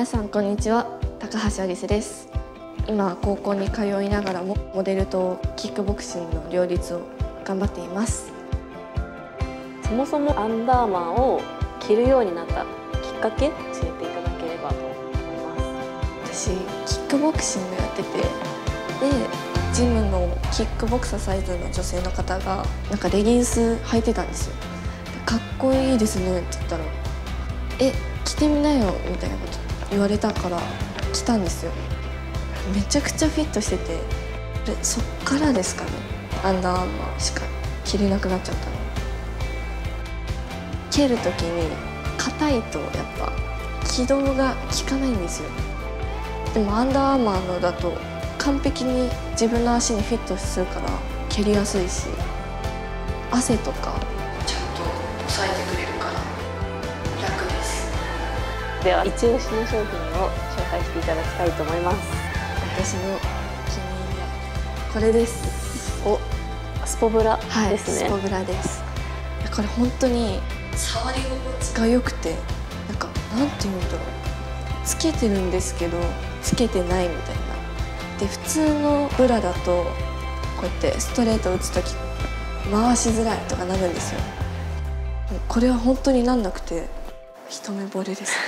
皆さんこんにちは、高橋アリスです。今高校に通いながらもモデルとキックボクシングの両立を頑張っています。 そもそもアンダーマンを着るようになったきっかけ教えていただければと思います。 私キックボクシングやってて、でジムのキックボクサーサイズの女性の方がなんかレギンス履いてたんですよ。かっこいいですねって言ったら着てみなよみたいなこと言われたから着たんですよ。めちゃくちゃフィットしてて、そっからですかね、アンダーアーマーしか着れなくなっちゃったの。蹴る時に硬いとやっぱ軌道が効かないんですよ。でもアンダーアーマーのだと完璧に自分の足にフィットするから蹴りやすいし、汗とかちゃんと抑えてくれるから楽です。 では一押しの商品を紹介していただきたいと思います。 私の気に入りはこれです。 スポブラですね。 はい、スポブラです。これ本当に触り心地が良くて、なんかなんていうんだろう、つけてるんですけどつけてないみたいな。で普通のブラだとこうやってストレート打つ時回しづらいとかなるんですよ。これは本当になんなくて一目惚れです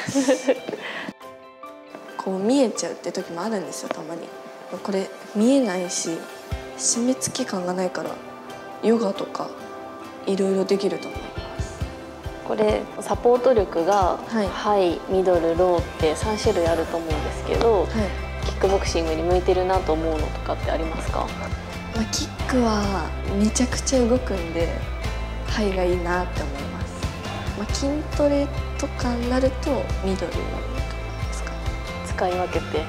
こう見えちゃうって時もあるんですよ、たまに。これ見えないし締め付け感がないからヨガとかいろいろできると思います。 これサポート力がはいハイ、ミドル、ローって3種類あると思うんですけど、 はい、 キックボクシングに向いてるなと思うのとかってありますか？ キックはめちゃくちゃ動くんでハイがいいなって思います。筋トレとかになるとミドルとかですかね。 使い分けて。 はい、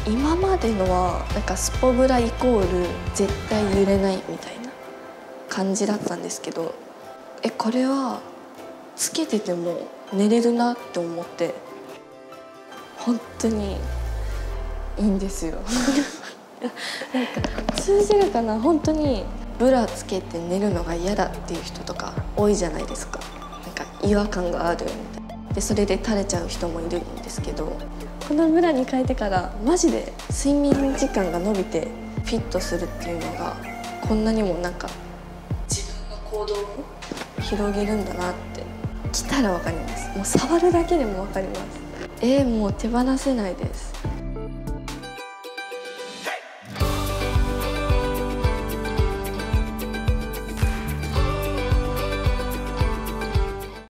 今までのはなんかスポブライコール絶対揺れないみたいな感じだったんですけど、これはつけてても寝れるなって思って本当にいいんですよなんか通じるかな。本当にブラつけて寝るのが嫌だっていう人とか多いじゃないですか。なんか違和感があるみたいな。でそれで垂れちゃう人もいるんですけど、このブラに変えてからマジで睡眠時間が伸びてフィットするっていうのがこんなにもなんか自分の行動を広げるんだなって着たら分かります。もう触るだけでも分かります。もう手放せないです。